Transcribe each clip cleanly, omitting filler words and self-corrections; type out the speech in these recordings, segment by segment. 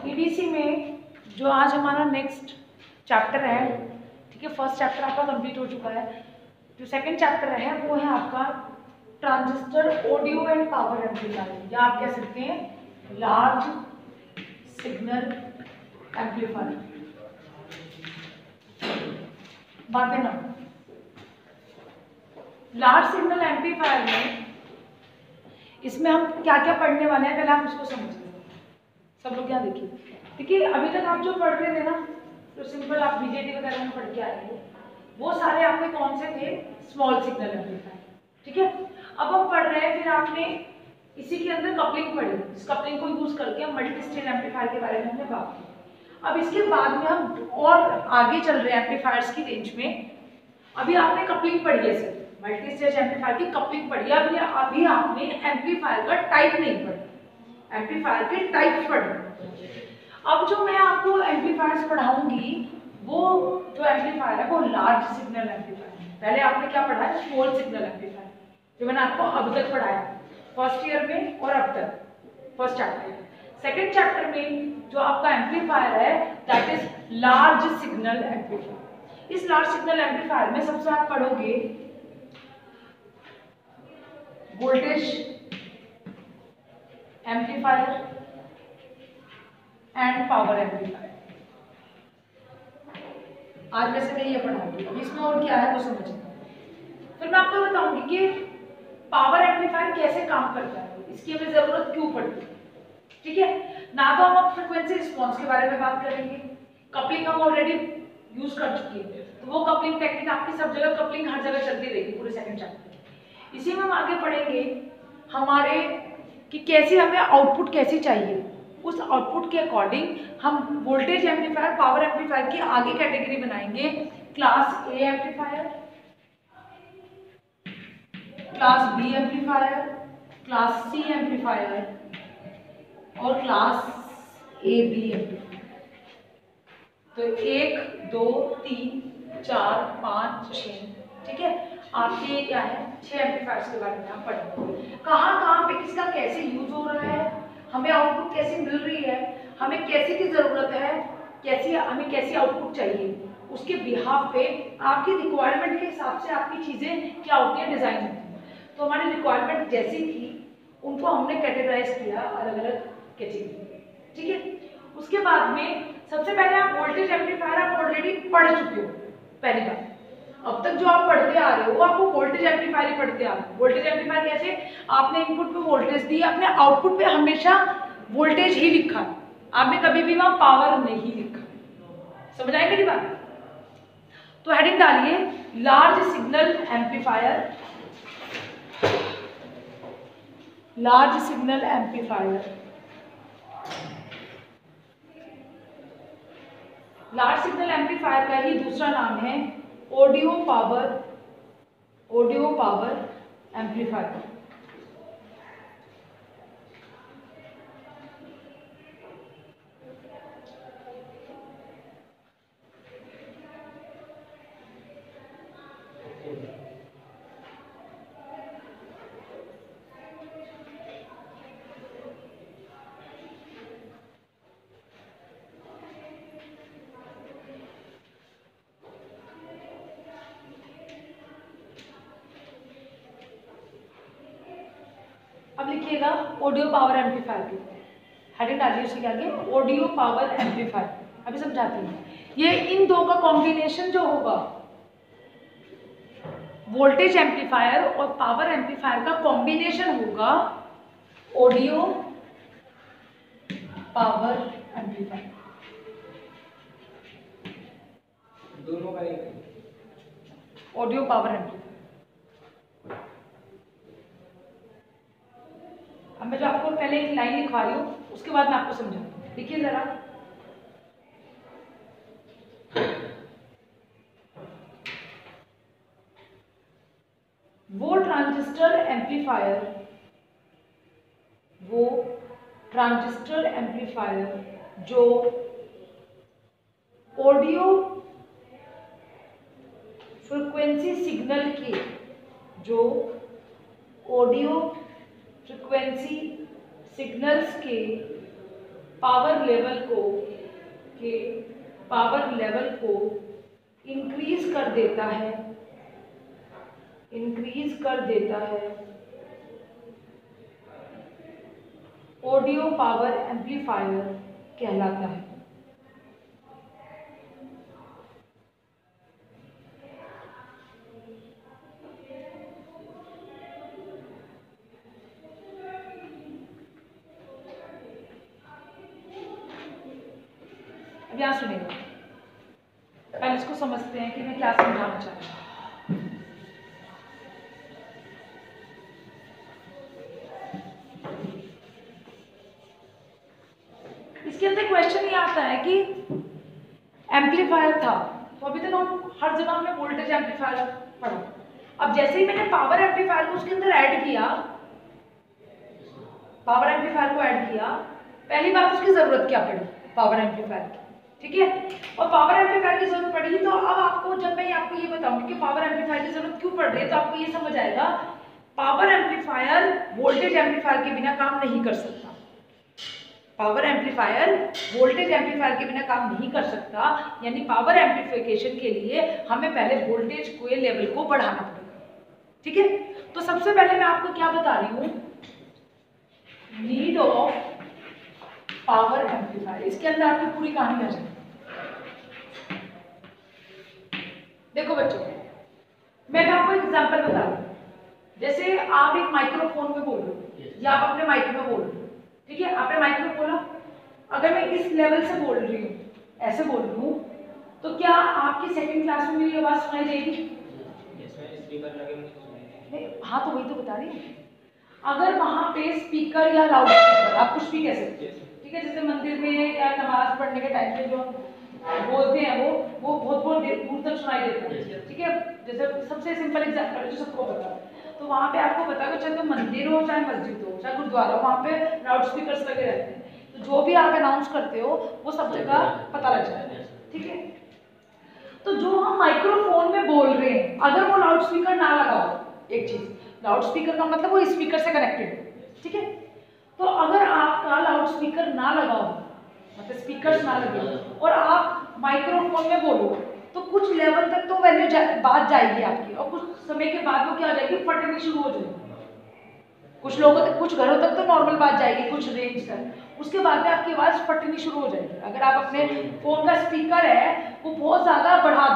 EDC में जो आज हमारा नेक्स्ट चैप्टर है, ठीक है, फर्स्ट चैप्टर आपका कंप्लीट हो चुका है। जो सेकंड चैप्टर है वो है आपका transistor audio and power amplifier, या आप कह सकते हैं लार्ज सिग्नल एम्पलीफायर। बातें ना, लार्ज सिग्नल एम्पलीफायर में इसमें हम क्या क्या पढ़ने वाले हैं पहले आप उसको समझिए। सब लोग क्या देखिए, अभी तक आप जो पढ़ रहे थे ना, तो सिंपल आप बीजेटी वगैरह में पढ़ के आए थे, वो सारे आपके कौन से थे? स्मॉल सिग्नल एम्पलीफायर, ठीक है। अब हम पढ़ रहे हैं, फिर आपने इसी के अंदर कपलिंग पढ़ी, इस कपलिंग को यूज करके हम मल्टी स्टेज एम्पलीफायर के बारे में हमने बात की। अब इसके बाद में हम और आगे चल रहे हैं एम्पलीफायर्स की रेंज में। अभी आपने कपलिंग पढ़ी है सर, मल्टी स्टेज एम्पलीफायर की कपलिंग पढ़ी है। अभी आपने एम्पलीफायर का टाइप नहीं पढ़ा, एम्पलीफायर के टाइप्स पढ़े। अब जो मैं आपको एम्पलीफायर्स पढ़ाऊंगी, वो जो एम्पलीफायर है वो लार्ज सिग्नल एम्पलीफायर है। पहले आपने क्या पढ़ा है? स्मॉल सिग्नल एम्पलीफायर, जो मैंने आपको अब तक पढ़ाया फर्स्ट ईयर में और अब तक फर्स्ट चैप्टर। सेकंड चैप्टर में जो आपका एम्पलीफायर है that is large signal amplifier. इस लार्ज सिग्नल एम्पलीफायर में सबसे आप पढ़ोगे voltage amplifier and power amplifier. आज वैसे मैं ये पढ़ाऊंगी, इसमें और क्या है वो समझिए। फिर मैं आपको बताऊंगी कि पावर एम्पलीफायर कैसे काम करता है, इसकी हमें जरूरत क्यों पड़ती है, ठीक है ना। तो हम अब फ्रीक्वेंसी रिस्पांस के बारे में बात करेंगे। कपलिंग हम ऑलरेडी यूज कर चुकी है, तो वो कपलिंग टेक्निक आपकी सब जगह, कपलिंग हर जगह चलती रहेगी पूरे सेकंड चैप्टर। इसी में हम आगे पढ़ेंगे हमारे कि कैसे हमें आउटपुट कैसी चाहिए, उस आउटपुट के अकॉर्डिंग हम वोल्टेज एम्पलीफायर, पावर एम्पलीफायर की आगे कैटेगरी बनाएंगे। Class A amplifier, class B amplifier, class C amplifier और क्लास ए बी एम्पलीफायर। तो 1 2 3 4 5 6, ठीक है। आपके क्या है 6 एम्पलीफायर्स के बारे में आप पढ़ेंगे। कहाँ पे किसका कैसे यूज हो रहा है, हमें आउटपुट कैसे मिल रही है, हमें कैसे की जरूरत है, हमें कैसी आउटपुट चाहिए, उसके बिहाफ पे आपकी रिक्वायरमेंट के हिसाब से आपकी चीजें क्या होती है, डिजाइन होती है। तो हमारी रिक्वायरमेंट जैसी थी उनको हमने कैटेगराइज किया अलग अलग कैटेगरी, ठीक है। उसके बाद में सबसे पहले आप वोल्टेज एम्पलीफायर आप ऑलरेडी पढ़ चुके हो पहली बार। अब तक जो आप पढ़ते आ रहे हो आपको वोल्टेज एम्पलीफायर ही पढ़ते आ रहे हो। वोल्टेज एम्पलीफायर कैसे? आपने इनपुट पे वोल्टेज दी, आपने आउटपुट पे हमेशा वोल्टेज ही लिखा, आपने कभी भी वहां पावर नहीं लिखा। समझ आई मेरी बात? तो हेडिंग डालिए large signal amplifier, large signal amplifier. Large signal amplifier का ही दूसरा नाम है ऑडियो पावर एम्पलीफायर। अब लिखिएगा ऑडियो पावर एम्पलीफायर की हेडिंग डालिए, उसके आगे ऑडियो पावर एम्पलीफायर। अभी समझाती हूँ। ये इन दो का कॉम्बिनेशन जो होगा, वोल्टेज एम्पलीफायर और पावर एम्पलीफायर का कॉम्बिनेशन होगा ऑडियो पावर एम्पलीफायर। दोनों का एक ऑडियो पावर एम्पलीफायर। अब मैं जो आपको पहले एक लाइन लिखवा रही हूँ, उसके बाद मैं आपको समझाऊंगी। देखिए जरा, वो ट्रांजिस्टर एम्पलीफायर जो ऑडियो फ्रीक्वेंसी सिग्नल के, जो ऑडियो फ्रीक्वेंसी सिग्नल्स के पावर लेवल को इंक्रीज कर देता है ऑडियो पावर एम्पलीफायर कहलाता है। अब यहाँ सुनिएगा, पहले इसको समझते हैं कि मैं क्या समझाना चाहती हूँ। इसके अंदर क्वेश्चन ये आता है कि एम्पलीफायर था, तो अभी तक हम हर जगह हमने वोल्टेज एम्पलीफायर पढ़ा। अब जैसे ही मैंने पावर एम्पलीफायर को उसके अंदर ऐड किया, पहली बात उसकी जरूरत क्या पड़ी पावर एम्पलीफायर की, ठीक है। और पावर एम्पलीफायर की जरूरत पड़ी, तो अब आपको जब मैं आपको ये बताऊंगी कि पावर एम्पलीफायर की जरूरत क्यों पड़ रही है, तो आपको ये समझ आएगा पावर एम्पलीफायर वोल्टेज एम्पलीफायर के बिना काम नहीं कर सकता। पावर एम्पलीफायर वोल्टेज एम्पलीफायर के बिना काम नहीं कर सकता, यानी पावर एम्पलीफिकेशन के लिए हमें पहले वोल्टेज के लेवल को बढ़ाना पड़ेगा, ठीक है। तो सबसे पहले मैं आपको क्या बता रही हूँ, नीड ऑफ पावर एम्पलीफायर। इसके अंदर आपकी पूरी कहानी आ जाएगी। देखो बच्चों, मैं आपको एग्जांपल बता रही हूँ। जैसे आप एक माइक्रोफोन में बोल रहे हो या आप अपने माइक में बोल रहे हो, ठीक है, आपने माइक में बोला। अगर मैं इस लेवल से बोल रही हूँ, ऐसे बोल रही हूँ, तो क्या आपकी सेकंड क्लास में मेरी आवाज सुनाई देगी? हाँ, तो वही तो बता रही हूँ। अगर वहां पे स्पीकर या लाउड स्पीकर, आप कुछ भी कह सकते हैं, ठीक है, जैसे मंदिर में या नमाज पढ़ने के टाइम पे जो बोलते हैं वो बहुत दूर तक सुनाई देता है, ठीक है। जैसे सबसे सिंपल एग्जांपल है जो सबको पता है, तो वहाँ पे आपको पता है, चाहे तो मंदिर हो, चाहे मस्जिद हो, चाहे गुरुद्वारा हो, वहाँ पे लाउड स्पीकर्स लगे रहते हैं। तो जो भी आप अनाउंस करते हो वो सब जगह पता लग जाता है, ठीक है। तो जो हम माइक्रोफोन में बोल रहे हैं, अगर वो लाउड स्पीकर ना लगा हो, एक चीज, लाउड स्पीकर का मतलब वो स्पीकर से कनेक्टेड, ठीक है। तो अगर आपका लाउड स्पीकर ना लगा हो, मतलब स्पीकर ना लगे और आप माइक्रोफोन में बोलो, तो कुछ लेवल तक तो वैल्यू बात जाएगी आपकी, और कुछ समय के बाद वो क्या हो जाएगी, फटनी शुरू हो जाएगी। कुछ लोगों तक, कुछ घरों तक तो नॉर्मल बात जाएगी, कुछ रेंज तक, उसके बाद में आपकी आवाज फटनी शुरू हो जाएगी। अगर आप अपने फोन का स्पीकर है वो बहुत ज्यादा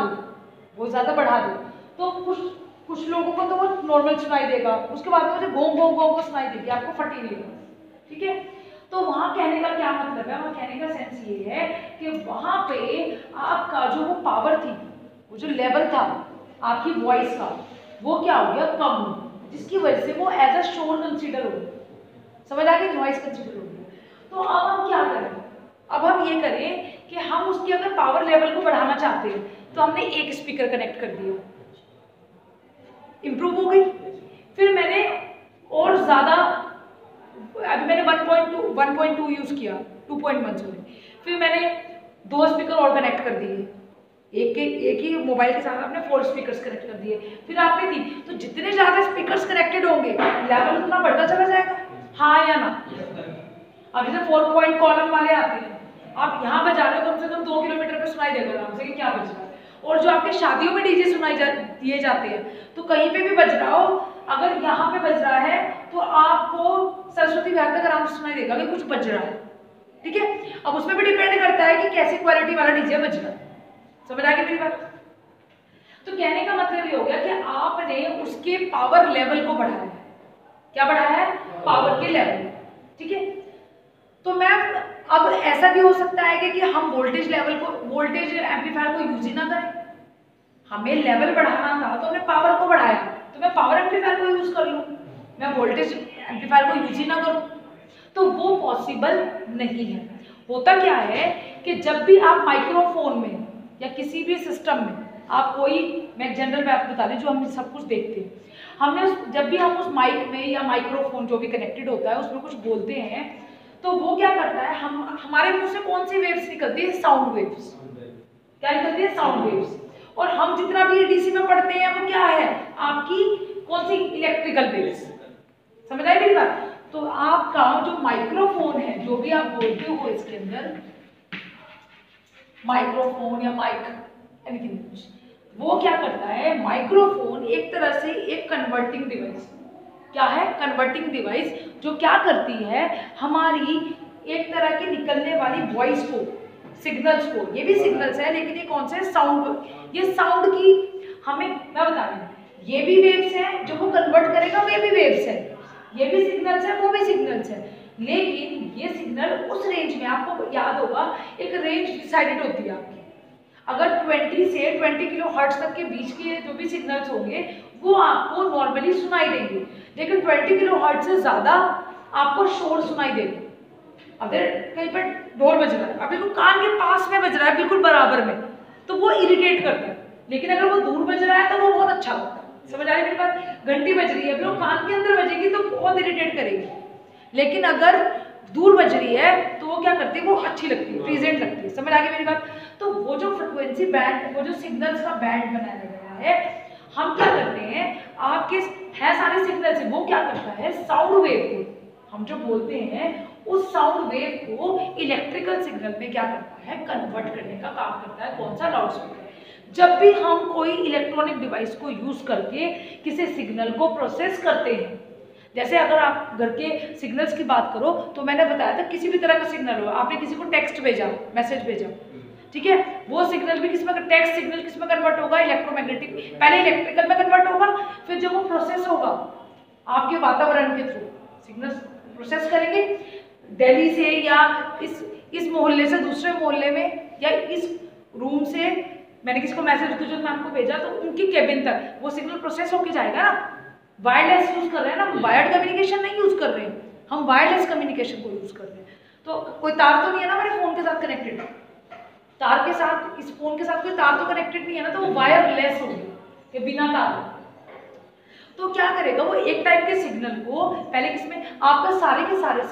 बढ़ा दो, तो कुछ लोगों को तो वो नॉर्मल सुनाई देगा, उसके बाद में मुझे घों घों घों सुनाई देगी, आपको फटी नहीं देगा, ठीक है। तो वहां कहने का क्या मतलब है, वहां कहने का सेंस ये है कि वहां पे आपका जो वो पावर थी, वो जो लेवल था आपकी वॉइस का, वो क्या हो गया, कम हो, जिसकी वजह से वो एज अ शोर कंसीडर हो गया। समझ आ गई, वॉइस कंसीडर हो गया। तो अब हम क्या करें, अब हम ये करें कि हम उसकी अगर पावर लेवल को बढ़ाना चाहते हैं, तो हमने एक स्पीकर कनेक्ट कर दिया, इंप्रूव हो गई। फिर मैंने और ज्यादा, अभी मैंने 1.2 यूज किया, 2.1 सॉरी, फिर मैंने 2 स्पीकर और कनेक्ट कर दिए, एक ही मोबाइल के साथ आपने 4 स्पीकर्स कनेक्ट कर दिए, फिर आपने दी, तो जितने ज्यादा स्पीकर्स कनेक्टेड होंगे लेवल उतना बढ़ता चला जाएगा, हाँ या ना। अब जैसे 4 पॉइंट कॉलम वाले आते हैं, आप यहाँ बजा रहे हो, कम से कम 2 किलोमीटर पे सुनाई देगा आराम से कि क्या बज रहा है। और जो आपके शादियों में डीजे दिए जाते हैं, तो कहीं पे भी बज रहा हो, अगर यहाँ पे बज रहा है तो आपको सरस्वती विहार तक आराम से सुनाई देगा कि कुछ बज रहा है, ठीक है। अब उसमें भी डिपेंड करता है कि कैसी क्वालिटी वाला डीजे बज रहा है। समझ आ गई मेरी बात? तो कहने का मतलब ये हो गया कि आपने उसके पावर लेवल को बढ़ाया है। क्या बढ़ाया है? पावर के लेवल, ठीक है। तो मैम अब ऐसा भी हो सकता है कि हम वोल्टेज एम्पलीफायर को यूज ही ना करें, हमें लेवल बढ़ाना था तो हमने पावर को बढ़ाया, तो मैं पावर एम्पलीफायर को यूज कर लूं, मैं वोल्टेज एम्पलीफायर को यूज ही ना करूं, तो वो पॉसिबल नहीं है। होता क्या है कि जब भी आप माइक्रोफोन में या किसी भी सिस्टम में आप कोई, मैं जनरल बात बता रही जो हम सब कुछ देखते हैं, जब भी हम उस माइक में या माइक्रोफोन जो भी कनेक्टेड होता है उसमें कुछ बोलते हैं, तो वो क्या करता है, हमारे मुंह से कौन सी वेव्स निकलती है? Sound waves. क्या निकलती है? Sound waves. और हम जितना भी डीसी में पढ़ते हैं वो क्या है? आपकी कौन सी? Electrical waves. समझ आई मेरी बात? तो आपका जो माइक्रोफोन है, जो भी आप बोलते हो इसके अंदर माइक्रोफोन या माइक एनीथिंग, वो क्या करता है, माइक्रोफोन एक तरह से एक कन्वर्टिंग डिवाइस, क्या है, कन्वर्टिंग डिवाइस, जो क्या करती है, हमारी एक तरह की निकलने वाली वॉइस को, सिग्नल्स को, ये भी सिग्नल्स है लेकिन ये कौन से साउंड, ये साउंड की हमें, मैं बता रही हूँ, ये भी वेव्स हैं जो वो कन्वर्ट करेगा, वे भी वेव्स है, ये भी सिग्नल्स है, वो भी सिग्नल्स है, लेकिन ये सिग्नल उस रेंज में, आपको याद होगा एक रेंज डिसाइडेड होती है आपकी, अगर 20 से 20 किलो हर्ट्ज तक के बीच के जो भी सिग्नल्स होंगे वो आपको नॉर्मली सुनाई देंगे, लेकिन 20 किलो हर्ट्ज से ज़्यादा आपको शोर सुनाई देगा। अगर कहीं पर ढोल बज रहा है, अब बिल्कुल कान के पास में बज रहा है, बिल्कुल बराबर में, तो वो इरिटेट करता है, लेकिन अगर वो दूर बज रहा है तो वो बहुत अच्छा लगता है। समझ आ रही है मेरी बात? घंटी बज रही है, बिल्कुल कान के अंदर बजेगी तो बहुत इरिटेट करेगी, लेकिन अगर दूर बज रही है तो वो क्या करती है, वो अच्छी लगती है, प्रेजेंट लगती है। समझ आ गई मेरी बात? तो वो जो फ्रिक्वेंसी बैंड, वो जो सिग्नल्स का बैंड बनाया गया है, हम क्या करते हैं, आपके है सारे सिग्नल्स, वो क्या करता है, साउंड वेव को, हम जो बोलते हैं उस साउंड वेव को इलेक्ट्रिकल सिग्नल में क्या करता है, कन्वर्ट करने का काम करता है। कौन सा? लाउडस्पीकर। जब भी हम कोई इलेक्ट्रॉनिक डिवाइस को यूज करके किसी सिग्नल को प्रोसेस करते हैं, जैसे अगर आप घर के सिग्नल्स की बात करो तो मैंने बताया था किसी भी तरह का सिग्नल हो, आपने किसी को टेक्स्ट भेजा, मैसेज भेजा, ठीक है, वो सिग्नल भी किसमें, टेक्स्ट सिग्नल किसमें कन्वर्ट होगा, इलेक्ट्रोमैग्नेटिक, पहले इलेक्ट्रिकल में कन्वर्ट होगा, फिर जब वो प्रोसेस होगा आपके वातावरण के थ्रू सिग्नल प्रोसेस करेंगे, दिल्ली से या इस मोहल्ले से दूसरे मोहल्ले में, या इस रूम से मैंने किसी को मैसेज जो मैं आपको भेजा तो उनकी केबिन तक वो सिग्नल प्रोसेस होके जाएगा ना। वायरलेस यूज कर रहे हैं ना, वायर्ड कम्युनिकेशन नहीं यूज कर रहे हैं, हम वायरलेस कम्युनिकेशन को यूज कर रहे हैं। तो कोई तार तो नहीं है ना मेरे फोन के साथ कनेक्टेड, तार के साथ, इस फोन के साथ कोई तार तो कनेक्टेड नहीं है ना, तो वो वायरलेस होगी कि बिना तार। तो क्या करेगा वो, एक टाइप के सिग्नल को पहले किसमें, आपका सारे के सारे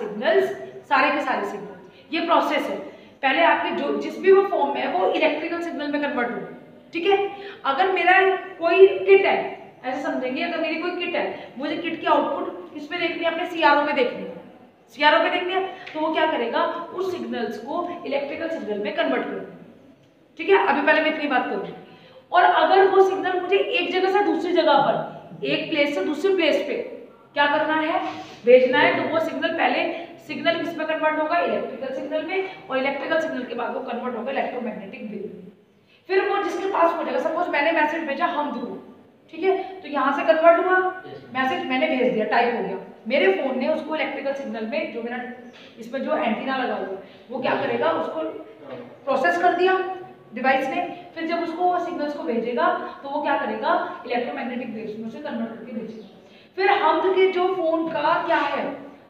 सिग्नल्स, ये प्रोसेस है, पहले आपके जो जिस भी वो फॉर्म में है वो इलेक्ट्रिकल सिग्नल में कन्वर्ट होगा, ठीक है। अगर मेरा कोई किट है, ऐसे समझेंगे, अगर मेरी कोई किट है, मुझे किट की आउटपुट किसमें देखनी है, अपने सीआरओ में देखनी है, सीआरओ में देखनी है, तो वो क्या करेगा, उस सिग्नल्स को इलेक्ट्रिकल सिग्नल में कन्वर्ट कर देगा, ठीक है। अभी पहले मैं इतनी बात करूंगी। और अगर वो सिग्नल मुझे एक जगह से दूसरी जगह पर, एक प्लेस से दूसरी प्लेस पे क्या करना है, भेजना है, तो वो सिग्नल पहले सिग्नल किसमें कन्वर्ट होगा, इलेक्ट्रिकल सिग्नल में, और इलेक्ट्रिकल सिग्नल के बाद वो कन्वर्ट होगा इलेक्ट्रोमैग्नेटिक वेव में। फिर वो जिसके पास हो जाएगा, सपोज मैंने मैसेज भेजा हम दूर, ठीक है, तो यहाँ से कन्वर्ट हुआ, मैसेज मैंने भेज दिया, टाइप हो गया, मेरे फोन ने उसको इलेक्ट्रिकल सिग्नल में, जो मेरा इसमें जो एंटीना लगा हुआ वो क्या करेगा, उसको प्रोसेस कर दिया डिवाइस ने, फिर जब उसको सिग्नल्स को भेजेगा तो वो क्या करेगा, इलेक्ट्रोमैग्नेटिक वेव्स में उसे कन्वर्ट करके भेजेगा। फिर हम के जो फोन का क्या है,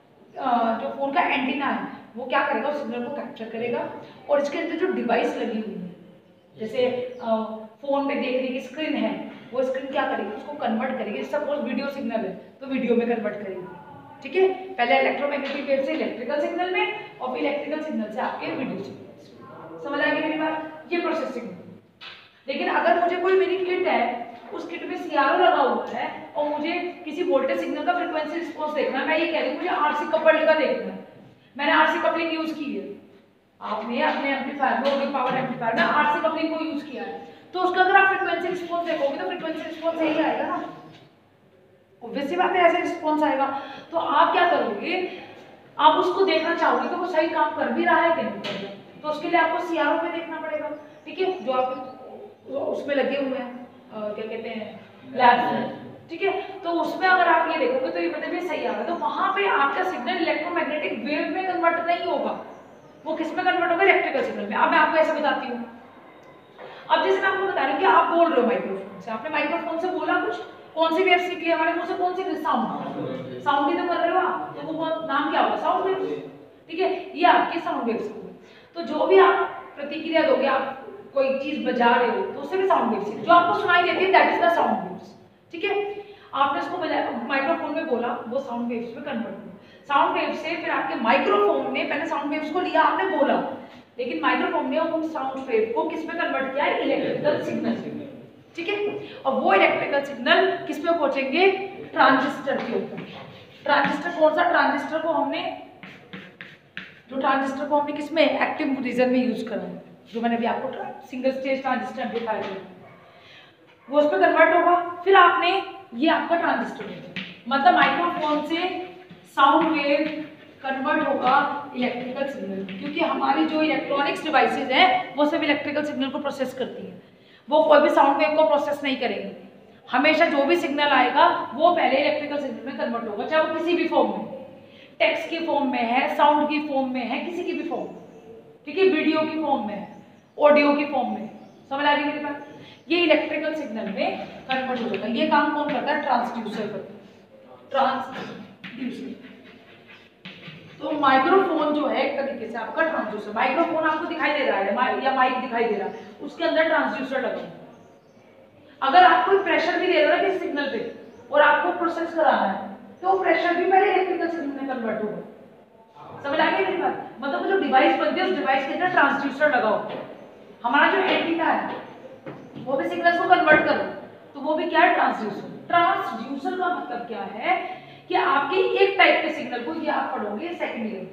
जो फोन का एंटीना है, वो क्या करेगा, उस सिग्नल को कैप्चर करेगा, और इसके अंदर जो डिवाइस लगी हुई है, जैसे फोन में देखने की स्क्रीन है, वो स्क्रीन क्या करेगी, उसको कन्वर्ट करेगी। सपोज वीडियो सिग्नल है तो वीडियो में कन्वर्ट करेगी, ठीक है, पहले इलेक्ट्रोमैग्नेटिक वेव से इलेक्ट्रिकल सिग्नल में, और फिर इलेक्ट्रिकल सिग्नल से आपके वीडियो सिग्नल। समझ आएगी मेरी बात? ये प्रोसेसिंग। लेकिन अगर मुझे कोई मेरी किट है, उस किट में सीआरओ लगा हुआ है, और मुझे किसी वोल्टेज सिग्नल का फ्रीक्वेंसी रिस्पांस देखना है, मैं ये कह रही हूँ मुझे आरसी कपल्ड का देखना है, मैंने आरसी कपलिंग यूज की है, आपने अपने एम्पलीफायर में, ऑडियो पावर एम्पलीफायर में आरसी कपलिंग को यूज किया है, तो उसका अगर आप फ्रीक्वेंसी रिस्पांस देखोगे तो फ्रीक्वेंसी रिस्पांस सही आएगा ना, ऑब्वियस सी बात है, ऐसे रिस्पांस आएगा। तो आप क्या करोगे, आप उसको देखना चाहोगे कि वो सही काम कर भी रहा है कि नहीं कर रहा, तो उसके लिए आपको सीआरओ में देखना पड़ेगा, ठीक है, जो आपके उसमें लगे हुए हैं, क्या कहते हैं, लैब में, ठीक है। तो उसमें अगर आप ये देखोगे तो ये मतलब ये सही आ रहा है, तो वहां पे आपका सिग्नल इलेक्ट्रोमैग्नेटिक वेव में कन्वर्ट नहीं होगा, वो किस में कन्वर्ट होगा, इलेक्ट्रिकल सिग्नल में। अब मैं आपको ऐसे बताती हूँ, अब जैसे मैं आपको बता रही हूँ कि आप बोल रहे हो माइक्रोफोन से, आपने माइक्रोफोन से बोला कुछ, कौन सी वेव सीख ली हमारे मुंह से, कौन सी साउंड, साउंड ही तो कर रहे हो आप, तो वो नाम क्या होगा, साउंड वेव, ठीक है, ये आपकी साउंड वेव्स होंगे। तो जो भी आप प्रतिक्रिया दोगे, आप कोई चीज बजा रहे हो तो उससे भी साउंड वेव्स, जो आपको सुनाई देती है that is the sound waves, ठीक है। आपने उसको बजाया, माइक्रोफोन में बोला, वो साउंड वेव्स में कन्वर्ट हुआ, साउंड वेव से फिर आपके माइक्रोफोन ने पहले साउंड वेव्स को लिया, आपने बोला, लेकिन माइक्रोफोन ने उन साउंड वेव को किस में कन्वर्ट किया, इलेक्ट्रिकल सिग्नल, ठीक है। और वो इलेक्ट्रिकल सिग्नल किस में पहुंचेंगे, ट्रांजिस्टर के ऊपर, ट्रांजिस्टर कौन सा? ट्रांजिस्टर को हमने किसमें? एक्टिव रीजन में यूज करा है, जो मैंने अभी आपको सिंगल स्टेज ट्रांजिस्टर एम्पलीफायर दिया, वो उस पर कन्वर्ट होगा। फिर आपने ये आपका ट्रांजिस्टर है, मतलब माइक्रोफोन से साउंड वेव कन्वर्ट होगा इलेक्ट्रिकल सिग्नल, क्योंकि हमारी जो इलेक्ट्रॉनिक्स डिवाइसेज हैं वो सब इलेक्ट्रिकल सिग्नल को प्रोसेस करती हैं, वो कोई भी साउंड वेव को प्रोसेस नहीं करेंगे। हमेशा जो भी सिग्नल आएगा वो पहले इलेक्ट्रिकल सिग्नल में कन्वर्ट होगा, चाहे वो किसी भी फॉर्म में, टेक्स्ट की फॉर्म में है, साउंड की फॉर्म में है, किसी की भी फॉर्म में, ठीक है, वीडियो की फॉर्म में है, ऑडियो की फॉर्म में। समझ आ गई मेरी बात? ये इलेक्ट्रिकल सिग्नल में कन्वर्ट हो जाएगा। ये काम कौन करता है? ट्रांसड्यूसर करता है, ट्रांसड्यूसर। तो माइक्रोफोन जो है एक तरीके से आपका ट्रांसड्यूसर, माइक्रोफोन आपको दिखाई दे रहा है या माइक दिखाई दे रहा है, उसके अंदर ट्रांसड्यूसर लगा है। अगर आप कोई प्रेशर भी दे रहे हो किसी सिग्नल पे और आपको प्रोसेस कराना है, तो प्रेशर भी पहले इलेक्ट्रिकल सिग्नल में कन्वर्ट होगा। समझ आ गई मेरी बात? मतलब जो डिवाइस बनती है उस डिवाइस के अंदर ट्रांसड्यूसर लगा होता है। हमारा जो एंटीना है वो भी सिग्नल्स को कन्वर्ट करो, तो वो भी क्या है? ट्रांसड्यूसर। ट्रांसड्यूसर का मतलब क्या है कि आपके एक टाइप के सिग्नल को, ये आप पढ़ोगे सेकंड ईयर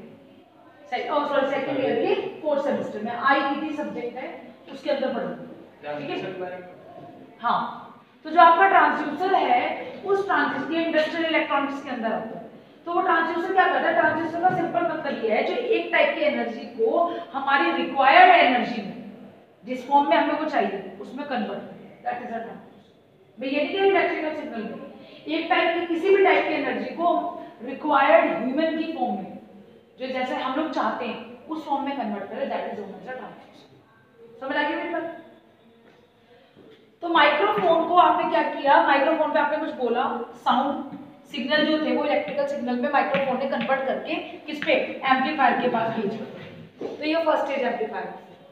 के फोर्थ सेमेस्टर में, आईईटी सब्जेक्ट है उसके अंदर पढ़ोगे, ठीक है? हाँ, तो जो आपका ट्रांसड्यूसर है उस ट्रांजिस्टर इंडस्ट्रियल इलेक्ट्रॉनिक्स के अंदर आता है। तो वो ट्रांसड्यूसर क्या करता है? ट्रांसड्यूसर का सिंपल मतलब ये है जो एक टाइप की एनर्जी को हमारी रिक्वायर्ड एनर्जी में, जिस फॉर्म में हमें वो चाहिए, उसमें कन्वर्ट करता है। That is a transducer. भाई ये नहीं कि इलेक्ट्रिकल सिग्नल में एक टाइप की किसी भी टाइप की एनर्जी को रिक्वायर्ड ह्यूमन की फॉर्म में, जो जैसे हम लोग चाहते हैं उस फॉर्म में कन्वर्ट करें, दैट इज अ ट्रांसड्यूसर। समझ आ गई मेरी बात? तो माइक्रोफोन को आपने क्या किया? माइक्रोफोन पे आपने कुछ बोला, साउंड सिग्नल जो थे वो इलेक्ट्रिकल सिग्नल में माइक्रोफोन ने कन्वर्ट करके किस पे? एम्पलीफायर के पास भेजा। तो ये फर्स्ट स्टेज एम्पलीफायर।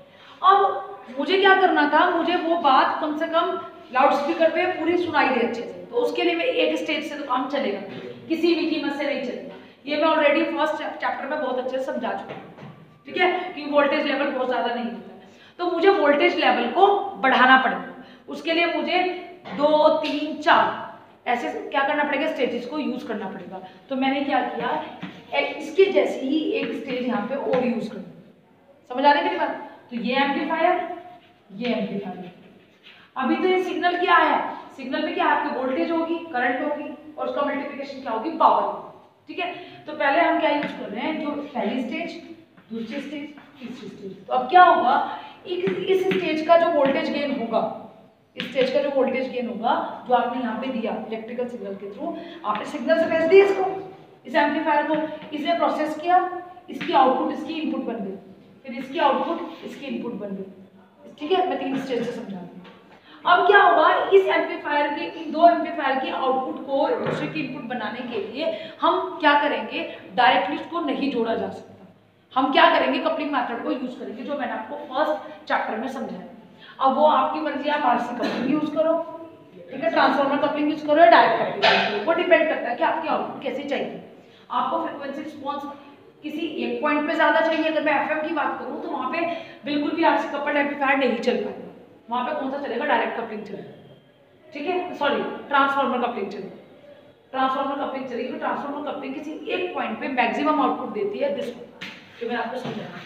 अब मुझे क्या करना था? मुझे वो बात कम से कम लाउड स्पीकर पे पूरी सुनाई दे अच्छे से, तो उसके लिए मैं एक स्टेज से तो काम चलेगा, किसी भी कीमत से नहीं चलेगा। ये मैं ऑलरेडी फर्स्ट चैप्टर में बहुत अच्छे से समझा चुका हूँ, ठीक है, कि वोल्टेज लेवल बहुत ज़्यादा नहीं होता है, तो मुझे वोल्टेज लेवल को बढ़ाना पड़ेगा। उसके लिए मुझे 2, 3, 4 ऐसे क्या करना पड़ेगा? स्टेजेस को यूज करना पड़ेगा। तो मैंने क्या किया? इसके जैसी ही एक स्टेज यहाँ पे और यूज कर, समझ आ रही है मेरी बात? तो ये एम्पलीफायर, ये एम्पलीफायर। अभी तो ये सिग्नल क्या है? सिग्नल में क्या आपकी वोल्टेज होगी, करंट होगी, और उसका मल्टीप्लिकेशन क्या होगी? पावर, ठीक है। तो पहले हम क्या यूज कर रहे हैं? जो पहली स्टेज, दूसरी स्टेज, तीसरी स्टेज। तो अब क्या होगा? इस स्टेज का जो वोल्टेज गेन होगा, इस स्टेज का जो वोल्टेज गेन होगा, जो आपने यहाँ पे दिया इलेक्ट्रिकल सिग्नल के थ्रू, आपने सिग्नल से भेज दिया इसको, इस एम्पलीफायर को, इसने प्रोसेस किया, इसकी आउटपुट इसकी इनपुट बन गई, फिर इसकी आउटपुट इसकी इनपुट बन गई, ठीक है। मैं 3 स्टेज से समझा रही हूँ। अब क्या होगा? इस एम्पलीफायर के, इन 2 एम्पलीफायर की आउटपुट को दूसरे की इनपुट बनाने के लिए हम क्या करेंगे? डायरेक्टली इसको नहीं जोड़ा जा सकता, हम क्या करेंगे? कपलिंग मेथड को यूज करेंगे, जो मैंने आपको फर्स्ट चैप्टर में समझाया। अब वो आपकी मर्जी, आप आरसी कपलिंग यूज करो, ठीक है, ट्रांसफार्मर कपलिंग यूज करो या डायरेक्ट कपलिंग यूज करो, वो डिपेंड करता है कि आपकी आउटपुट कैसे चाहिए। आपको फ्रिक्वेंसी रिस्पॉन्स किसी एक पॉइंट पे ज्यादा चाहिए, अगर मैं एफएम की बात करूं तो वहां पे बिल्कुल भी आरसी कपल्ड एम्पलीफायर नहीं चल पाएगा, वहां पे कौन सा चलेगा? डायरेक्ट कपलिंग चलेगा, ठीक है, सॉरी ट्रांसफार्मर कपलिंग चलेगा, ट्रांसफार्मर कपलिंग चलेगी। तो ट्रांसफार्मर कपलिंग किसी एक पॉइंट पे मैक्सिमम आउटपुट देती है, दिस जो मैं आपको समझाया,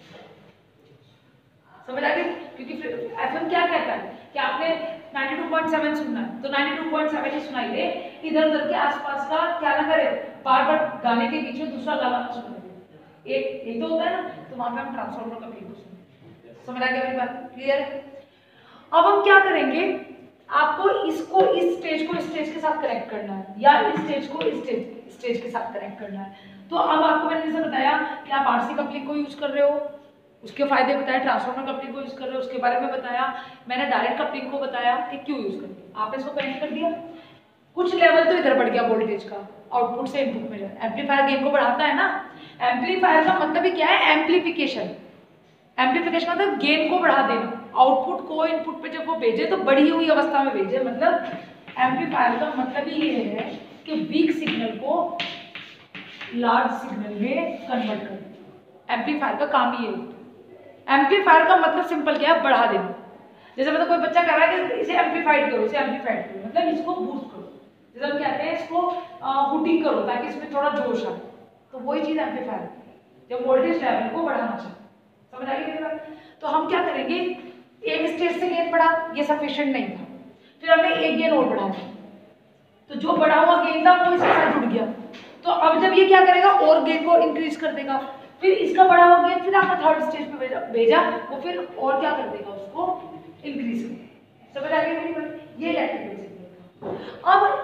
समझ आ गई? क्योंकि एफएम क्या कहता है कि आपने 92.7 सुनना है, तो 92.7 ही सुनाई दे, इधर उधर के आसपास का क्या ना करे, बार बार गाने के बीच में दूसरा गाना सुना दे, एक तो होता है ना, तो वहां पे हम ट्रांसफार्मर का प्ले सुनते। समझ आ गया मेरी बात? क्लियर? अब हम क्या करेंगे? आपको इसको इस स्टेज को इस स्टेज के साथ कनेक्ट करना है, या इस स्टेज को इस स्टेज के साथ कनेक्ट करना है। तो अब आपको मैंने जैसे बताया कि आप आरसी कपलिंग को यूज कर रहे हो, उसके फायदे बताए, ट्रांसफार्मर कपलिंग को यूज कर रहे हो उसके बारे में बताया, मैंने डायरेक्ट कपलिंग को बताया कि क्यों यूज करते हैं। आपने इसको कनेक्ट कर दिया, कुछ लेवल तो इधर बढ़ गया वोल्टेज का, आउटपुट से इनपुट में जाए, एम्पलीफायर गेन को बढ़ाता है ना। एम्पलीफायर का मतलब ही क्या है? एम्पलीफिकेशन। एम्पलीफिकेशन मतलब गेन को बढ़ा देना, आउटपुट को इनपुट पे जब वो भेजे तो बढ़ी हुई अवस्था में भेजे। मतलब एम्पलीफायर का मतलब ही ये है कि वीक सिग्नल को लार्ज सिग्नल में कन्वर्ट कर देना। एम्पलीफायर का काम ही ये होता है। एम्पलीफायर का मतलब सिंपल क्या है? बढ़ा देना। जैसे मतलब कोई बच्चा कह रहा है कि इसे एम्पलीफाइड करो, इसे एम्पलीफाइड करो, मतलब इसको बूस्ट करो। जैसे हम कहते हैं इसको हुटिंग करो ताकि इसमें थोड़ा जोश आए, तो वही चीज एम्पलीफायर है, जब वोल्टेज लेवल को बढ़ाना चाहिए। समझ आ गई मेरी बात? तो हम क्या करेंगे, एक स्टेज से गेन बढ़ा, ये सफिशिएंट नहीं था, फिर हमने एक गेन और बढ़ाया, तो जो बढ़ा हुआ गेन था वो इसके साथ जुड़ गया, तो अब जब ये क्या करेगा और गेन को इंक्रीज कर देगा, फिर इसका बढ़ा हुआ गेन फिर आपने थर्ड स्टेज पे भेजा, वो फिर और क्या कर देगा, उसको इंक्रीज कर देगा। समझ आ गई मेरी बात? ये इलेक्ट्रिकल सिग्नल।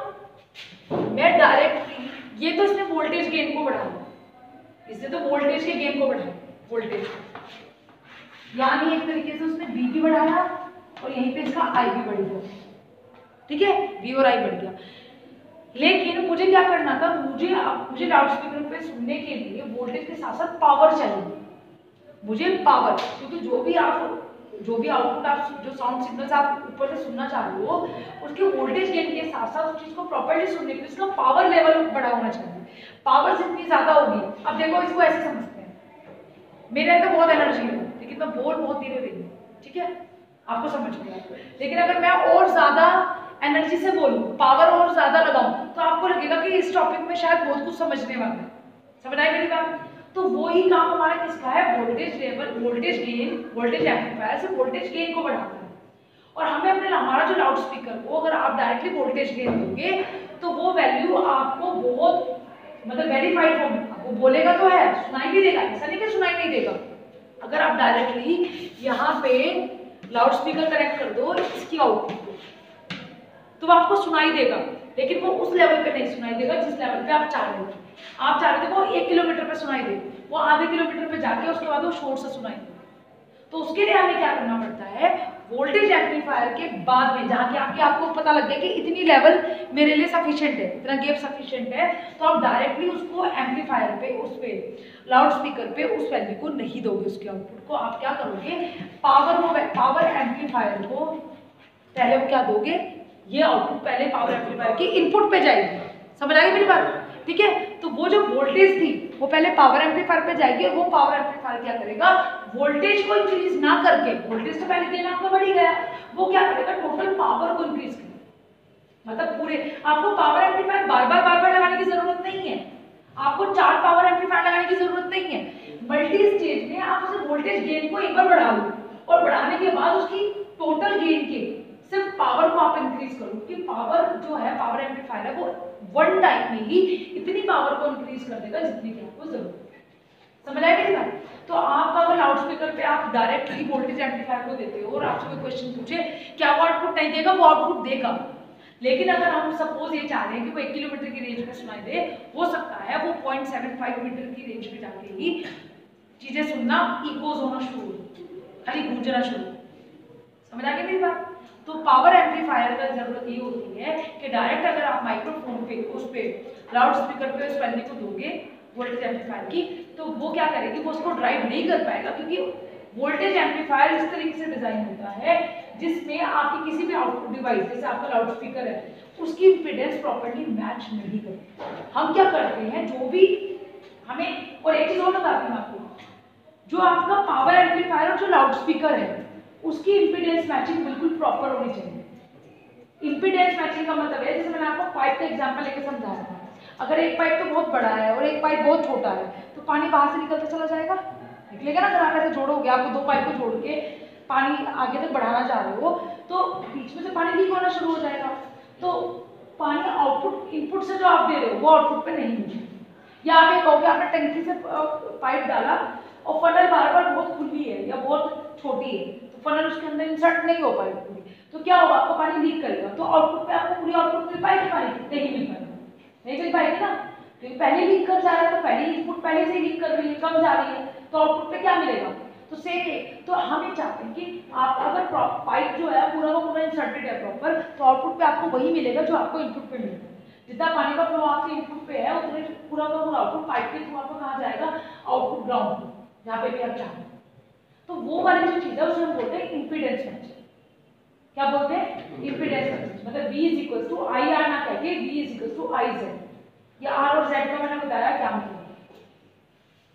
अब मैं डायरेक्टली, ये तो इसने वोल्टेज गेन को बढ़ाया, इसने तो वोल्टेज के गेन को बढ़ाया, वोल्टेज, यानी एक तरीके से उसने बी भी बढ़ाया और यहीं पे इसका आई भी बढ़ गया, ठीक है, बी और आई बढ़ गया। लेकिन मुझे क्या करना था, मुझे लाउड स्पीकर पे सुनने के लिए वोल्टेज के साथ साथ पावर चाहिए, मुझे पावर, क्योंकि जो भी आउटपुट आप जो साउंड सिग्नल्स आप ऊपर से सुनना चाह रहे हो, उसके वोल्टेज गेन के साथ साथ उस चीज को प्रॉपर्ली सुनने के लिए उसका पावर लेवल बड़ा होना चाहिए। पावर जितनी ज्यादा होगी, अब देखो इसको ऐसे समझते हैं, मेरे अंदर बहुत एनर्जी है लेकिन मैं बोल बहुत धीरे रही हूँ, ठीक है, आपको समझ में आया, लेकिन अगर मैं और ज्यादा एनर्जी से बोलूं, पावर और ज्यादा लगाऊं, तो आपको लगेगा कि इस टॉपिक में शायद बहुत कुछ समझने वाला है। समझ आई मेरी बात? तो वही काम हमारा किसका है, voltage level, voltage gain, voltage amplifier से वोल्टेज गेन को बढ़ाना है। और हमें अपने हमारा जो लाउड स्पीकर को अगर आप डायरेक्टली वोल्टेज गेन दोगे तो वो वैल्यू आपको बहुत मतलब वेरीफाइड फॉर्म में वो बोलेगा तो है, सुनाई भी देगा, ऐसा नहीं कि सुनाई नहीं देगा। अगर आप डायरेक्टली यहाँ पे लाउड स्पीकर कनेक्ट कर दो इसकी आउटपुट को, तो वो आपको सुनाई देगा, लेकिन वो उस लेवल पे नहीं सुनाई देगा जिस लेवल पे आप चाह रहे हो। आप चाह रहे थे वो 1 किलोमीटर पे सुनाई दे, वो आधे किलोमीटर पे जाके उसके बाद वो शोर से सुनाई दे। तो उसके लिए हमें क्या करना पड़ता है, वोल्टेज एम्पलीफायर के बाद में जहाँ के आपको पता लग गया कि इतनी लेवल मेरे लिए सफिशिएंट है, इतना गेप सफिशिएंट है, तो आप डायरेक्टली उसको एम्पलीफायर पे, उस पे लाउड स्पीकर पे उस वैल्यू को नहीं दोगे, उसके आउटपुट को आप क्या करोगे, पावर एम्पलीफायर को पहले वो क्या दोगे, ये आउटपुट पहले पावर एम्पलीफायर की इनपुट पे जाएगी। समझ आ गई मेरी बात? ठीक है, तो वो जो वोल्टेज थी वो पहले पावर एम्पलीफायर पे जाएगी और वो पावर एम्पलीफायर क्या करेगा, वोल्टेज को इंक्रीज ना करके, वोल्टेज तो पहले देना आपका बढ़ ही गया, वो क्या करेगा, टोटल पावर को इंक्रीज करेगा। मतलब पूरे आपको पावर एम्पलीफायर बार बार लगाने की जरूरत नहीं है, आपको 4 पावर एम्पलीफायर लगाने की जरूरत नहीं है। मल्टी स्टेज में आप उसे वोल्टेज गेन को एक बार बढ़ा लो और बढ़ाने के बाद उसकी टोटल गेन के सिर्फ पावर को आप इंक्रीज करो, क्योंकि पावर जो है, पावर एम्पलीफायर है, वो वन टाइम में ही इतनी पावर को इंक्रीज कर देगा जितनी की आपको जरूरत है। समझ आया मेरी बात? तो आप अगर लाउड स्पीकर पे आप डायरेक्टली वोल्टेज एम्पलीफायर को देते हो और आपसे कोई क्वेश्चन पूछे, क्या वो आउटपुट नहीं देगा, वो आउटपुट देगा, लेकिन अगर हम सपोज ये चाह रहे हैं कि वो 1 किलोमीटर की रेंज में सुनाई दे, हो सकता है वो 0.75 मीटर की रेंज में जाके ही चीजें सुनना इकोज होना शुरू हो, खाली गूंजना शुरू। समझ आ गई मेरी बात? तो पावर एम्पलीफायर का जरूरत ये होती है कि डायरेक्ट अगर आप माइक्रोफोन पे, उस पे लाउड स्पीकर पे उस वैल्यू को दोगे वोल्टेज एम्पलीफायर की, तो वो क्या करेगी, वो उसको ड्राइव नहीं कर पाएगा, क्योंकि वोल्टेज एम्पलीफायर इस तरीके से डिजाइन होता है जिसमें आपकी किसी भी आउटपुट डिवाइस, जैसे आपका लाउड स्पीकर है, उसकी इंपीडेंस प्रॉपर्ली मैच नहीं करती। हम क्या करते हैं, जो भी हमें, और एक चीज और बताती हूँ आपको, जो आपका पावर एम्पलीफायर और जो लाउड स्पीकर है उसकी इंपीडेंस मैचिंग बिल्कुल प्रॉपर होनी चाहिए। इंपीडेंस मैचिंग का मतलब है, जैसे मैंने आपको पाइप का एग्जांपल लेके समझाया था, अगर एक पाइप तो बहुत बड़ा है और एक पाइप बहुत छोटा है, तो पानी बाहर से निकलता चला जाएगा, निकलेगा ना। अगर आप ऐसे जोड़ोगे, आपको 2 पाइप को जोड़ के पानी आगे तक बढ़ाना चाह रहे हो, तो बीच में से पानी लीक होना शुरू हो जाएगा, तो पानी आउटपुट, इनपुट से जो आप दे रहे हो वो आउटपुट पे नहीं मिलेगा। या आप ये कहोगे आपने टंकी से पाइप डाला और फनल बार बहुत खुली है या बहुत छोटी है, तो फनल उसके अंदर इंसर्ट नहीं हो पाएगी पूरी, तो क्या होगा, आपको पानी लीक करेगा, तो आउटपुट पे आपको पूरी आउटपुट मिल पाएगी, पानी नहीं मिल पाएगी, नहीं मिल पाएगी ना, क्योंकि पहले लीक कर जा रहा है, तो पहले इनपुट पहले से लीक कर रही है, कम जा रही है, तो आउटपुट पे क्या मिलेगा, तो सेम है। तो हम ये चाहते हैं कि आप अगर पाइप जो है पूरा का पूरा इंसर्टेड है प्रॉपर, तो आउटपुट पे आपको वही मिलेगा जो आपको इनपुट पे मिलेगा। जितना पानी का फ्लो आपके इनपुट पे है उतने पूरा का पूरा आउटपुट पाइप के थ्रू आपको कहाँ जाएगा, आउटपुट ग्राउंड पे, जहाँ पे भी आप चाहते हैं। तो वो वाली जो चीज है उसे हम बोलते हैं इंपीडेंस मैचिंग। क्या बोलते हैं, इंपीडेंस मैचिंग। मतलब V = IR ना कह के V = IZ, या R और Z का मैंने बताया क्या मतलब।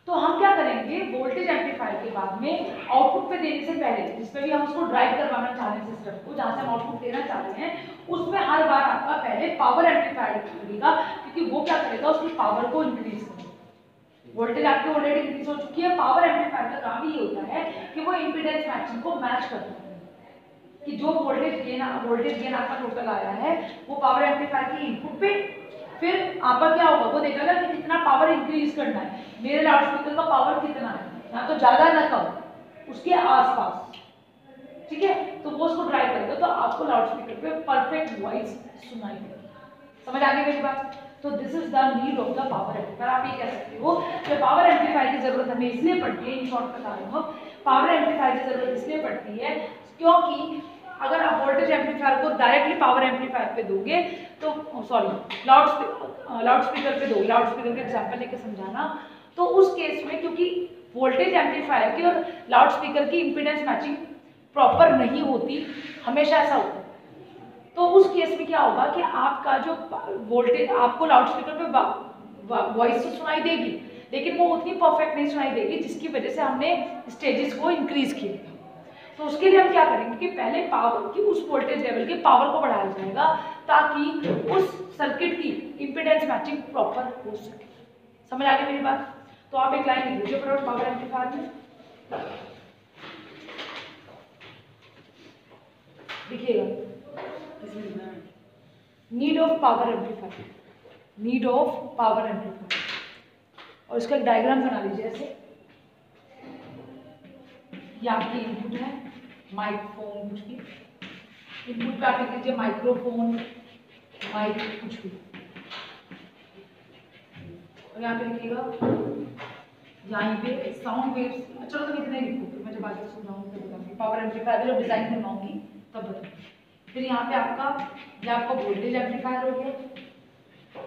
तो हम क्या करेंगे, वोल्टेज एम्पलीफायर के बाद में आउटपुट पे देने से पहले, जिसमें भी हम उसको ड्राइव करवाना चाह रहे हैं सिस्टम को, जहाँ से हम आउटपुट देना चाह रहे हैं, उसमें हर बार आपका पहले पावर एम्पलीफायर लगेगा, क्योंकि वो क्या करेगा, उसकी पावर को इंक्रीज करेगा। वोल्टेज आपकी ऑलरेडी इंक्रीज हो चुकी है, पावर एम्पलीफायर का काम ये होता है कि वो इम्पीडेंस मैचिंग को मैच करता है, कि जो वोल्टेज गेन आपका टोटल आया है वो पावर एम्पलीफायर की इनपुट पे, फिर आपका क्या होगा, वो देखेगा कि कितना पावर इंक्रीज करना है, मेरे लाउडस्पीकर का पावर कितना है, ना तो ज्यादा ना कम, उसके आसपास, ठीक है। तो वो उसको ड्राइव करेगा, तो आपको लाउडस्पीकर पे परफेक्ट वॉइस सुनाई देगी। समझ आ गई मेरी बात? तो this is the need of the power amplifier. आप ये कह सकते हो कि पावर एम्पलीफायर की जरूरत हमें इसलिए पड़ती है, इन शॉर्ट बता रही हूँ, पावर एम्पलीफायर की जरूरत इसलिए पड़ती है क्योंकि अगर आप वोल्टेज एम्पलीफायर को डायरेक्टली पावर एम्पलीफायर पे दोगे, तो सॉरी लाउडस्पीकर पे दोगे, लाउडस्पीकर के एग्जांपल लेके समझाना, तो उस केस में क्योंकि वोल्टेज एम्पलीफायर की और लाउडस्पीकर की इम्पीडेंस मैचिंग प्रॉपर नहीं होती, हमेशा ऐसा होता है, तो उस केस में क्या होगा कि आपका जो वोल्टेज, आपको लाउडस्पीकर पे वॉइस तो सुनाई देगी, लेकिन वो उतनी परफेक्ट नहीं सुनाई देगी जिसकी वजह से हमने स्टेजेस को इंक्रीज किया। तो उसके लिए हम क्या करेंगे कि पहले पावर की उस वोल्टेज लेवल के पावर को बढ़ाया जाएगा ताकि उस सर्किट की इम्पीडेंस मैचिंग प्रॉपर हो सके। समझ आ गई मेरी बात? तो आप एक लाइन लिख लीजिए फटाफट पावर एम्पलीफायर में, देखिएगा, need of power amplifier, need of power amplifier, और इसका एक डायग्राम बना लीजिए ऐसे। ये आपकी इनपुट है, माइक्रोफोन कुछ भी, इनपुट पे आप लिख लीजिए माइक्रोफोन, माइक कुछ भी, और यहाँ पे लिखिएगा यहाँ पे साउंड वेव्स। चलो तो इतना ही लिखो, फिर मैं जब आगे सुनाऊंगी तब बताऊंगी, पावर एम्पलीफायर जब डिजाइन करवाऊंगी तब बताऊंगी। फिर यहाँ पे ये आपका वोल्टेज एम्पलीफायर हो गया,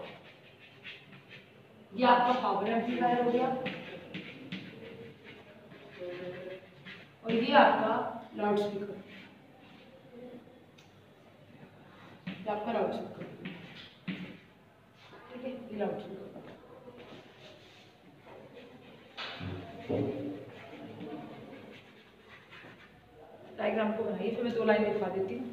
ये आपका पावर एम्पलीफायर हो गया, और ये आपका लाउडस्पीकर, ये आपका लाउडस्पीकर, ठीक है, ये लाउडस्पीकर। डायग्राम को बनाइए, फिर मैं 2 लाइन लिखवा देती हूँ।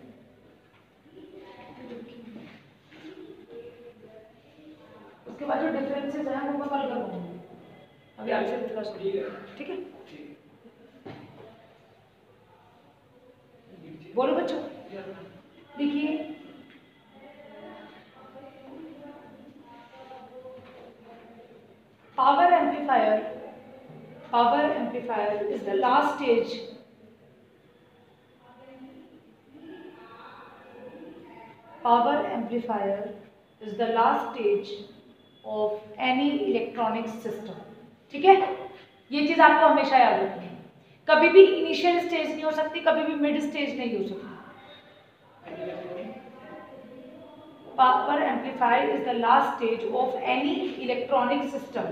उसके बाद जो डिफरेंसेस हैं वो मैं कल करूँगी, अभी आपसे डिस्कस करूँगी, ठीक है? बोलो बच्चों, देखिए power amplifier is the last stage Power amplifier is the last stage of any electronic system. ठीक है, ये चीज आपको हमेशा याद रखनी है। कभी भी इनिशियल स्टेज नहीं हो सकती, कभी भी मिड स्टेज नहीं हो सकती। Power amplifier is the last stage of any electronic system.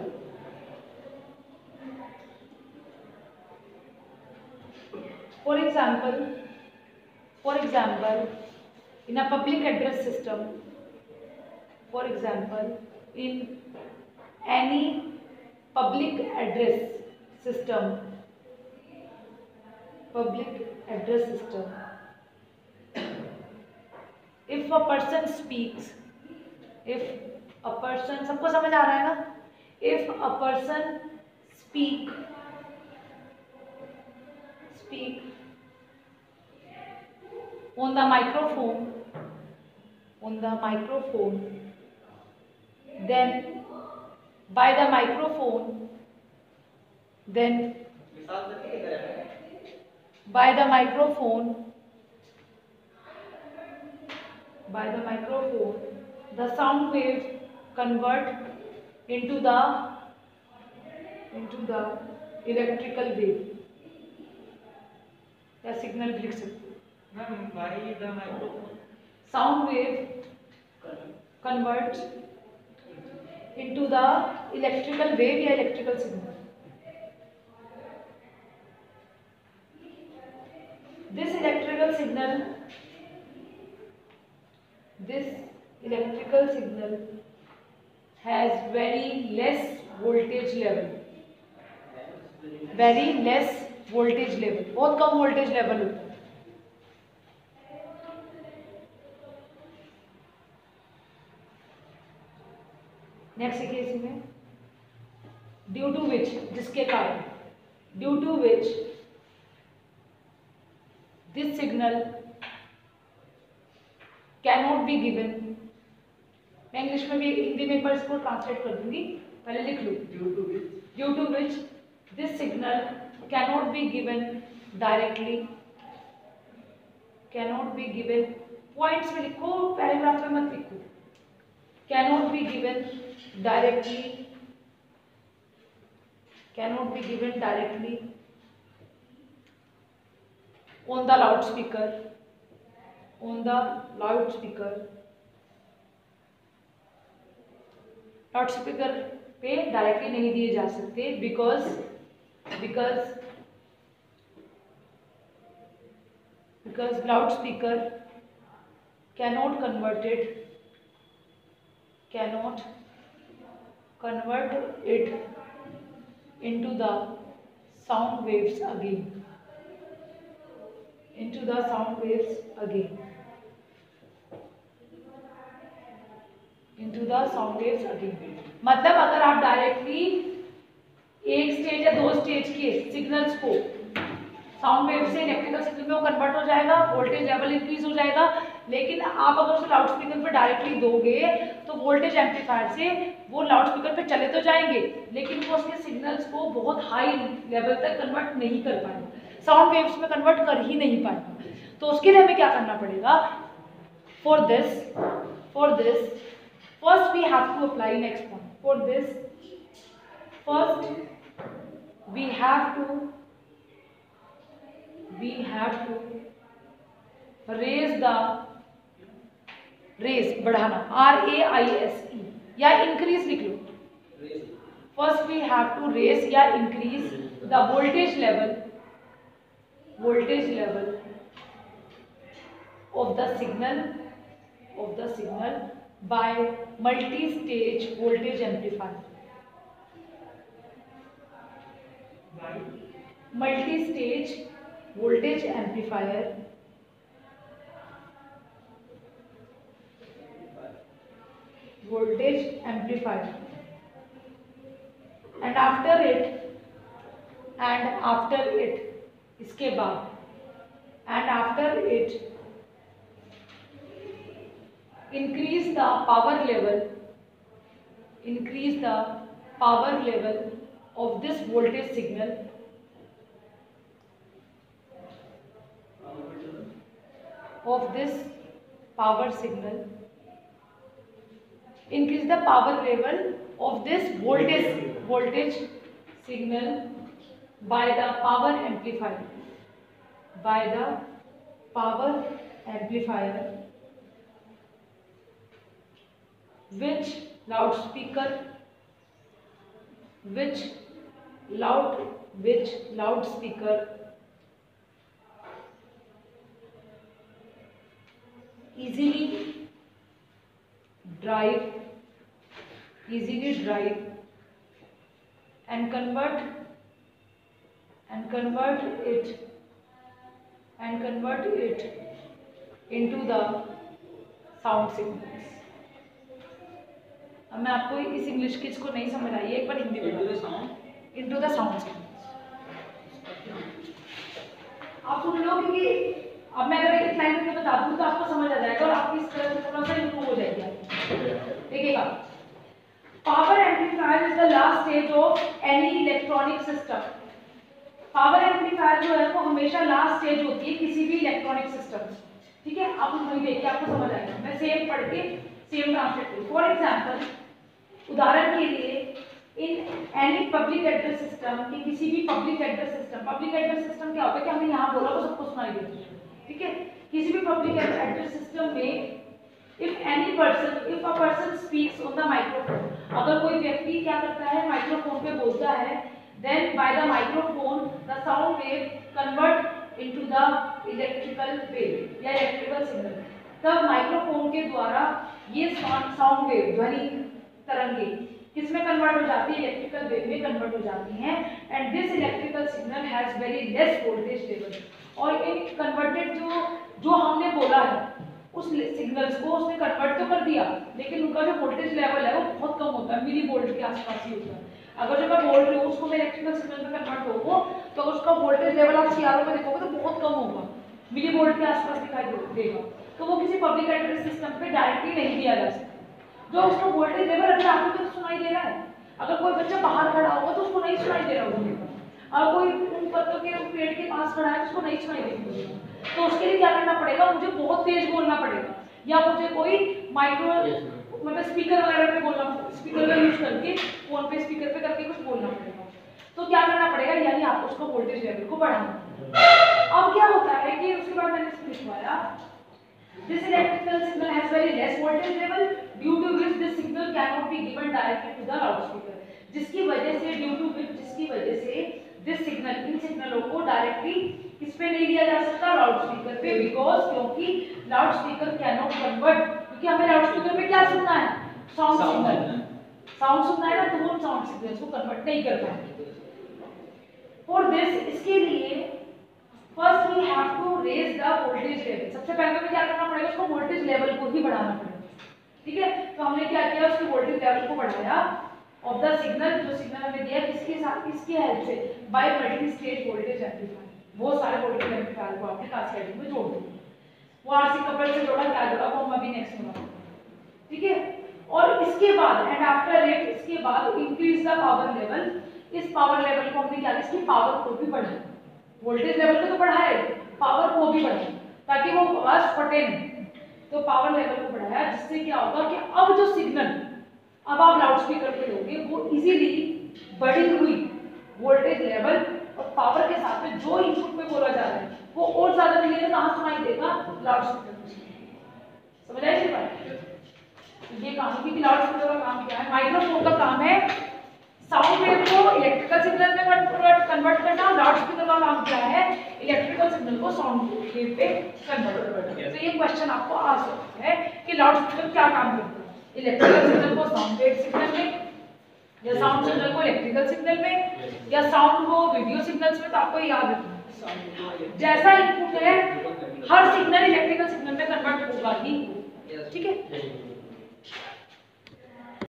For example, in a public address system, for example, in any public address system, if a person speaks, सबको समझ आ रहा है ना? If a person speak on the microphone, then by the microphone, the sound waves convert into the electrical wave या signal लिख सकते हो। Sound wave converts into the electrical wave या electrical signal. This electrical signal has very less voltage level. Very less voltage level, बहुत कम voltage level होता है। Next देखिए इसमें, ड्यू टू विच, जिसके कारण, due to which this signal can not be given. मैं इंग्लिश में भी, हिंदी में एक बार इसको ट्रांसलेट कर दूंगी, पहले लिख लूँ। Due to which this signal can not be given directly, can not be given, points में लिखो, पैराग्राफ में मत लिखो। Can not be given directly, can not be given directly on the loudspeaker, on the loudspeaker, loudspeaker पे directly नहीं दिए जा सकते, because loudspeaker cannot convert it into the sound waves again, into the sound waves again, into the sound waves again। मतलब अगर आप directly एक stage या दो स्टेज के सिग्नल्स को साउंड वेव से इलेक्ट्रिकल सिग्नल में वो कन्वर्ट हो जाएगा, वोल्टेज लेवल इंक्रीज हो जाएगा। लेकिन आप अगर उसे लाउड स्पीकर पर डायरेक्टली दोगे तो वोल्टेज एम्पलीफायर से वो लाउड स्पीकर पे चले तो जाएंगे, लेकिन वो उसके सिग्नल्स को बहुत हाई लेवल तक कन्वर्ट नहीं कर पाएंगे, साउंड वेव्स में कन्वर्ट कर ही नहीं पाएगा। तो उसके लिए हमें क्या करना पड़ेगा? For this first we have to apply next point. For this first we have to raise बढ़ाना, RAISE या इंक्रीज लिख लो। First we have to raise या increase the voltage level of the signal by multi-stage voltage amplifier, multi-stage voltage amplifier, and after it इसके बाद, and after it increase the power level of this voltage signal, increase the power level of this voltage signal by the power amplifier, which loudspeaker easily drive and convert it into the sound signals। अब मैं आपको इस English की इसको नहीं समझ आई है, एक बार हिंदी में इनटू द साउंड सिग्नल्स आप सुन लो, क्योंकि अब मैं अगर एक लाइन में बता दूं तो आपको समझ आ जाएगा और आपकी इस तरह से थोड़ा सा इंप्रूव हो जाएगी। देखिएगा, power amplifier is the last stage of any electronic system. Power amplifier जो है वो हमेशा लास्ट स्टेज होती है किसी भी इलेक्ट्रॉनिक सिस्टम। ठीक है, आप वही देखिए, आपको समझ आएगा। मैं सेम पढ़ के सेम ट्रांसलेट करूँ। फॉर एग्जाम्पल, उदाहरण के लिए, in any public address system, कि किसी भी पब्लिक एड्रेस सिस्टम क्या होता है कि हमने यहाँ बोला वो सबको सुनाई देता है। ठीक है, किसी भी पब्लिक एड्रेस सिस्टम में if a person speaks on the microphone, अगर कोई व्यक्ति क्या करता है, माइक्रोफोन पे बोलता है, then by the microphone the sound wave convert into the electrical wave या electrical signal। तब माइक्रोफोन के द्वारा ये साउंड वेव, ध्वनि तरंगे किसमें कन्वर्ट हो जाती है, इलेक्ट्रिकल वेव में कन्वर्ट हो जाती हैं। And this electrical signal has very less voltage level, और इन कन्वर्टेड जो हमने बोला है उस सिग्नल्स को उसने कन्वर्ट तो कर दिया, लेकिन उनका जो वोल्टेज लेवल है वो बहुत कम होता है, मिली वोल्ट के आसपास ही होता है। अगर जो मैं बोल रही हूँ उसको मैं इलेक्ट्रिकल सिग्नल में कन्वर्ट होगा तो उसका वोल्टेज लेवल आप सीआरओ में देखोगे तो बहुत कम होगा, मिली वोल्ट के आसपास दिखाई देगा। तो वो किसी पब्लिक एड्रेस सिस्टम पे डायरेक्टली नहीं दिया जा सकता। जो उसका वोल्टेज लेवल अगर आपको तो सुनाई दे रहा है, अगर कोई बच्चा बाहर खड़ा होगा तो उसको नहीं सुनाई दे रहा होगा, और कोई उन पत्तों के पेड़ के पास खड़ा है तो उसको नहीं सुनाई देगा। तो उसके लिए क्या करना पड़ेगा, मुझे बहुत तेज बोलना पड़ेगा, या मुझे कोई माइक्रो मतलब स्पीकर वगैरह पे बोलना, स्पीकर का यूज करके फोन पे स्पीकर पे करके कुछ बोलना पड़ेगा। तो क्या करना पड़ेगा, यानी आपको उसका वोल्टेज लेवल को बढ़ाना। अब क्या होता है कि उसके बाद मैंने इसको लिखवाया, this electrical signal has very less voltage level due to which this signal cannot be given directly to the loudspeaker, जिसकी वजह से this signal, इन सिग्नलों को डायरेक्टली किस पे नहीं दिया जा सकता, लाउडस्पीकर पे, बिकॉज क्योंकि लाउडस्पीकर कैनॉट कन्वर्ट, क्योंकि हमें लाउडस्पीकर पे क्या सुनना है, साउंड सिग्नल, साउंड सुनना है ना, तो वो साउंड सिग्नल्स को कन्वर्ट नहीं कर पाएंगे। फॉर दिस, इसके लिए first we have to raise the voltage level, सबसे पहले हमें क्या करना पड़ेगा, उसको वोल्टेज लेवल को ही बढ़ाना पड़ेगा, ठीक है। तो हमने क्या किया, उसके वोल्टेज लेवल को बढ़ाया ऑफ द सिग्नल, जो सिग्नल हमें दिया किसके साथ, इसकी हेल्प से, by multi stage voltage amplifier, बहुत सारे वोल्टेज एम्पलीफायर को आपने कैस्केडिंग में जोड़ दिया, वो आरसी कपल से जोड़ा, क्या जोड़ा वो हम अभी नेक्स्ट में बताएंगे, ठीक है। और इसके बाद एंड आफ्टर इट, इसके बाद इंक्रीज द पावर लेवल, इस पावर लेवल को हमने क्या किया, इसकी पावर को भी बढ़ाया, वोल्टेज लेवल को तो बढ़ाए, पावर को भी बढ़ाया, ताकि वो आवाज फटे नहीं। तो पावर लेवल को बढ़ाया, जिससे क्या होगा कि अब जो सिग्नल अब आप लाउडस्पीकर पे लोगे वो इजीली बढ़ी हुई वोल्टेज लेवल और पावर के साथ में जो इनपुट पे बोला जा रहा है वो और ज्यादा क्लियर कहां सुनाई देगा, लाउडस्पीकर पे। समझ आई बात? ये काम की लाउडस्पीकर का काम क्या है, माइक्रोफोन का काम है साउंड वेव को इलेक्ट्रिकल सिग्नल में कन्वर्ट करना, और लाउडस्पीकर का काम क्या है, इलेक्ट्रिकल सिग्नल को साउंड वेव पे कन्वर्ट करना। तो ये क्वेश्चन आपको आ सकता है कि लाउडस्पीकर क्या काम करता है, इलेक्ट्रिकल सिग्नल को साउंड वेव सिग्नल में, या साउंड सिग्नल को इलेक्ट्रिकल सिग्नल में, या साउंड को वीडियो सिग्नल्स में। तो आपको याद रखना जैसा इनपुट है हर सिग्नल इलेक्ट्रिकल सिग्नल में कन्वर्ट होगा ही, ठीक है।